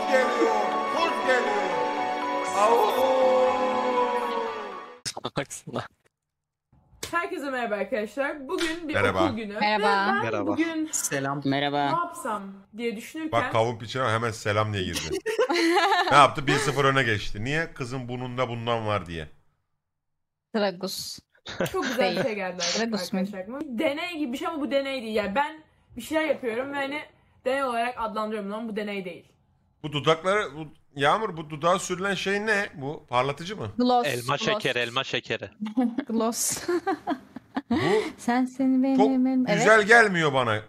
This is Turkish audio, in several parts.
geliyor. Kurt geliyor. Au. Baksana. Herkese merhaba arkadaşlar. Bugün bir Merhaba. okul günü. Merhaba. Ve ben Merhaba. bugün Selam. ne Merhaba. yapsam diye düşünürken... Bak kavun piçine hemen selam diye girdi. Ne yaptı? 1-0 öne geçti. Niye? Kızın burnunda bundan var diye. Tragus. Çok güzel bir şey geldi Dragus mu? arkadaşlar. aklıma. Deney gibi bir şey ama bu deney değil. Yani ben bir şeyler yapıyorum ve hani deney olarak adlandırıyorum ama bu deney değil. Bu dudakları... Yağmur bu dudağa sürülen şey ne? Bu parlatıcı mı? Gloss. Elma şekeri, elma şekeri. Gloss. Bu Sensin benim. çok benim. güzel Evet. gelmiyor bana.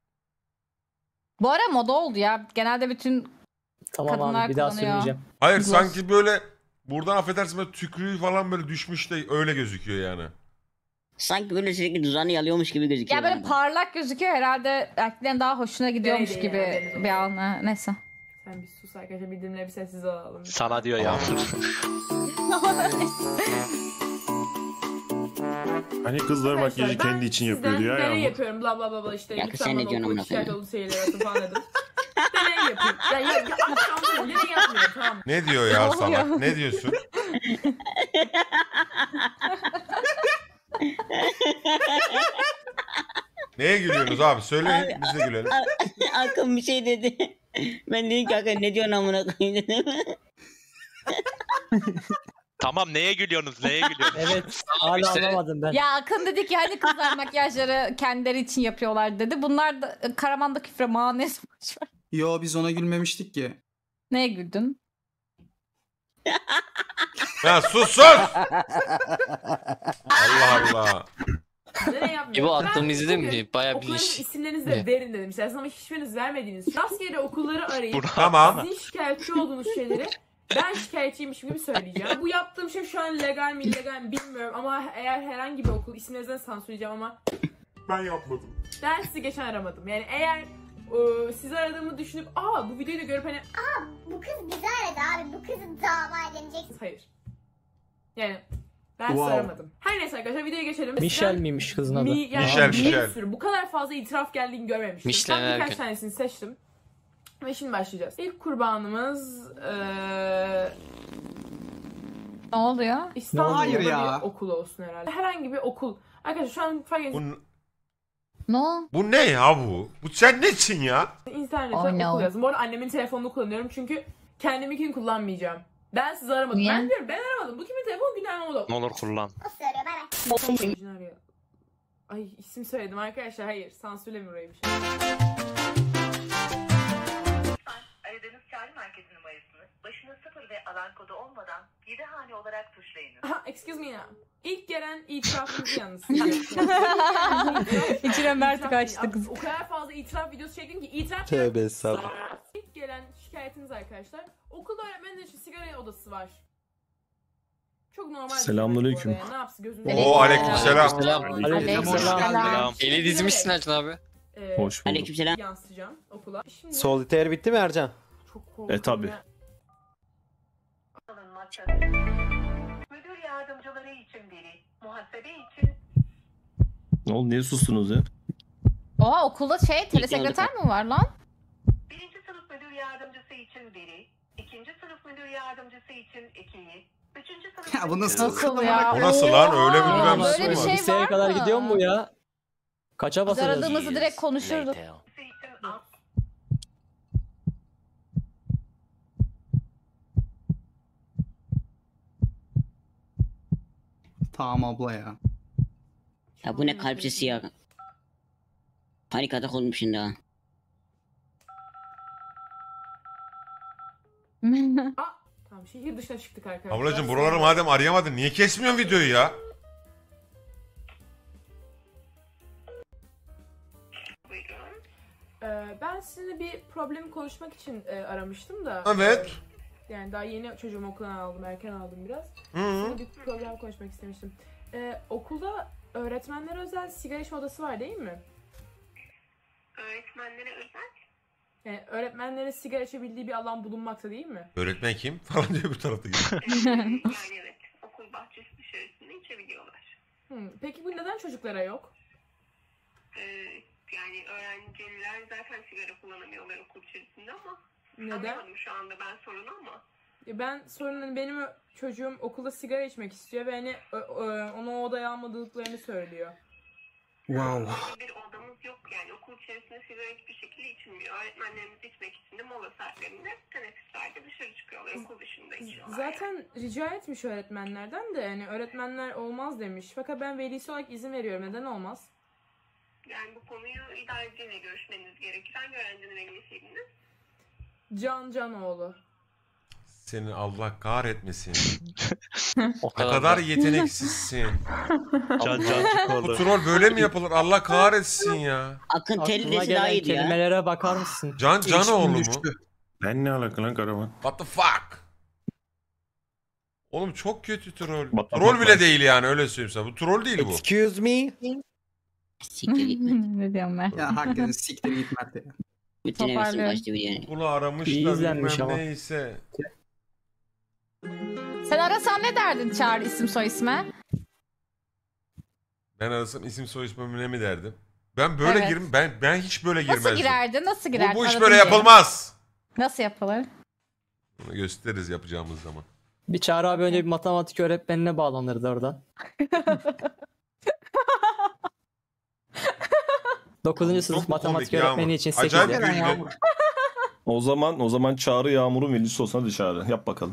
Bu ara moda oldu ya. Genelde bütün Tamam kadınlar abi bir daha kullanıyor. sürmeyeceğim. Hayır Gloss. sanki böyle buradan affedersin böyle tükrüğü falan böyle düşmüş de öyle gözüküyor yani. Sanki böyle sürekli dudağını yalıyormuş gibi gözüküyor. Ya böyle bana. parlak gözüküyor herhalde erkeklerin daha hoşuna gidiyormuş Deney gibi değil yani, bir an. Neyse. Sen bir sus arkadaşlar, bir dinle, bir sessiz olalım. Sana diyor Yağmur. Hani kızlar Arkadaşlar, makyajı kendi için yapıyor sizden diyor ya. deney Ama. yapıyorum bla bla bla işte. Ya Lütfen sen ne bana diyorsun okul amına şikayet koyayım? olduğu şeyler atın falan dedim. Deney yapıyorum. Ya akşam deney yapmıyorum, tamam mı? Ne diyor ya Ne salak? oluyor? Ne diyorsun? Neye gülüyorsunuz abi? Söyleyin biz de gülelim. Akın bir şey dedi. Ben dedim ki Akın ne diyorsun amına koyayım dedim. Tamam neye gülüyorsunuz? Neye gülüyorsunuz? Evet. Hala İşte- anlamadım ben. Ya Akın dedi ki hani kızlar makyajları kendileri için yapıyorlar dedi. Bunlar da Karaman'da küfre manes boşver. Yo biz ona gülmemiştik ki. Neye güldün? Ya sus! Allah Allah. Deney yapmıyorum. İbo attığımı Ben izledin bugün mi? Bayağı bir okulların iş. isimlerinizi de verin dedim. İsterseniz ama hiçbiriniz vermediğiniz. Rastgele okulları arayıp Tamam. sizin şikayetçi olduğunuz şeyleri ben şikayetçiymiş gibi söyleyeceğim. Bu yaptığım şey şu an legal mi illegal mi bilmiyorum ama eğer herhangi bir okul isimlerinizden sansürleyeceğim ama Ben yapmadım. ben sizi geçen aramadım. Yani eğer sizi aradığımı düşünüp bu videoyu da görüp hani Bu kız bizi aradı abi. Bu kızın dava edeceksin. hayır. Yani ben Wow. sizi aramadım. Her neyse arkadaşlar videoya geçelim. Michel Sizden miymiş kızın adı? yani Michel, bir Michel. sürü, bu kadar fazla itiraf geldiğini görmemiştim. Michelin Ben birkaç Ergün. tanesini seçtim. Ve şimdi başlayacağız. İlk kurbanımız Ne oluyor? İstanbul'da Hayır bir ya. okul olsun herhalde. Herhangi bir okul. Arkadaşlar şu an fark edin. Ne o? Bu ne ya bu? Bu sen nesin ya? İnternete Oh no. okul yazın. Bu arada annemin telefonunu kullanıyorum çünkü kendiminkini kullanmayacağım. Ben sizi aramadım. Niye? Ben diyorum ben aramadım. Bu kimin telefonu günah oldu. Ne olur kullan. O söylüyor ben. Arıyor. Ay isim söyledim arkadaşlar. Hayır sansürleme orayı bir şey. Aradığınız çağrı merkezi numarasını başına 0 ve alan kodu olmadan 7 hane olarak tuşlayınız. Aha, excuse me now. İlk gelen itirafınızı yalnız. İçine Mert İtiraf kaçtı değil. kız. O kadar fazla itiraf videosu çektim ki itiraf. Tövbe estağfurullah. İlk gelen şikayetiniz arkadaşlar. Okulda öğretmenler için sigara odası var. Çok normal. bir şey Selamünaleyküm. bence bu arada ya. Ne yapsın gözünüzü? Oo, aleykümselam. Aleykümselam. Eli dizmişsin Ercan abi. Hoş bulduk. Aleykümselam. Yansıtacağım okula. Şimdi Solitaire bitti mi Ercan? çok korkunç. tabii. Alınmaktadır. Müdür yardımcıları için biri, muhasebe için Ne oldu? Niye sustunuz ya? Oha okulda telesekreter mi var lan? 1. sınıf müdür yardımcısı için biri, 2. sınıf müdür yardımcısı için 2'yi, 3. sınıf Ya bu nasıl? Nasıl ya? Bu nasıl lan? Öyle Oha, bilmem böyle bir var. şey Liseye var kadar mı? gidiyor mu bu ya? Kaça Biz basacağız? aradığımızı direkt konuşurduk. müdürü için alt, Tamam abla ya. Ya bu ne kalp sesi ya. Panik atak olmuş şimdi ha. Tamam şehir dışına çıktık arkadaşlar. Ablacım buraları madem arayamadın niye kesmiyorsun videoyu ya? buyurun. Ben sizinle bir problemi konuşmak için aramıştım da. Evet. Yani daha yeni çocuğumu okuldan aldım, erken aldım biraz. Hı. Sizinle bir problem konuşmak istemiştim. Okulda öğretmenlere özel sigara içme odası var değil mi? Öğretmenlere özel. Yani öğretmenlerin sigara içebildiği bir alan bulunmakta değil mi? Öğretmen kim? Falan diyor bir tarafta gibi. Yani evet, okul bahçesi dışarısında içebiliyorlar. Peki bu neden çocuklara yok? Yani öğrenciler zaten sigara kullanamıyorlar okul içerisinde ama Neden? Anlamadım şu anda ben sorunu ama. Ben sorun hani benim çocuğum okulda sigara içmek istiyor ve hani onu o odaya almadıklarını söylüyor. Wow. Böyle bir odamız yok yani okul içerisinde sigara hiçbir şekilde içilmiyor. Öğretmenlerimiz içmek için de mola saatlerinde teneffüslerde dışarı çıkıyorlar, okul dışında içiyorlar. Zaten rica etmiş öğretmenlerden de yani öğretmenler olmaz demiş. Fakat ben velisi olarak izin veriyorum. Neden olmaz? Yani bu konuyu idareciyle görüşmeniz gerekir. Hangi öğrencinin velisiydiniz? Can Canoğlu. Seni Allah kahretmesin. O Ne kadar yeteneksizsin. Can Bu Cancıkoğlu. troll böyle mi yapılır? Allah kahretsin ya. Akın Aklıma Telli desi daha gelen iyiydi ya. kelimelere bakar mısın? Can Canoğlu mu? Düştü. Ben ne alaka lan Karaman? What the fuck? Oğlum çok kötü troll. Bak- Troll bak- bile bak. değil yani öyle söyleyeyim sana. Bu troll değil bu. Excuse me. Siktir gitme. ne diyorum ben? Ya hakikaten siktir git Mert ya. Bütün hevesim Toparlıyorum. kaçtı bir yani. Bunu aramışlar İyi izlenmiş bilmem ama. neyse. Sen arasan ne derdin Çağrı isim soy isme? Ben arasam isim soy ismimi ne mi derdim? Ben böyle Evet. ben hiç böyle girmezdim. Nasıl girerdin? Nasıl girerdin? Bu iş Aradın böyle diye. yapılmaz. Nasıl yapılır? Bunu gösteririz yapacağımız zaman. Bir Çağrı abi önce bir matematik öğretmenine bağlanırdı oradan. 9. sınıf Çok matematik komik öğretmeni Yağmur. için 8 Acayip ya. güldü. Yağmur. O zaman Çağrı Yağmur'un velisi olsana dışarı. Yap bakalım.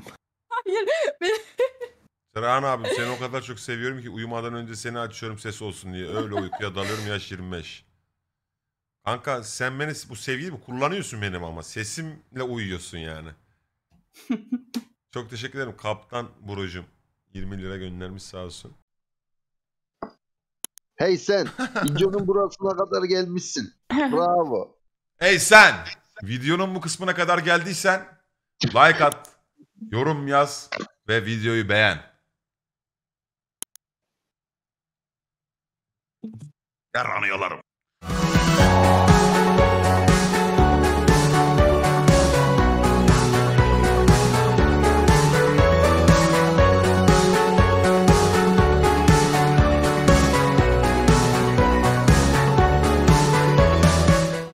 Serhan abim seni o kadar çok seviyorum ki uyumadan önce seni açıyorum ses olsun diye. Öyle uykuya dalıyorum yaş 25. Kanka sen beni bu sevgiyi mi kullanıyorsun benim ama sesimle uyuyorsun yani. Çok teşekkür ederim Kaptan Buracığım. 20 lira göndermiş sağ olsun. Hey sen, videonun burasına kadar gelmişsin. Bravo. Hey sen! Videonun bu kısmına kadar geldiysen like at, yorum yaz ve videoyu beğen. Yaranıyorlarım.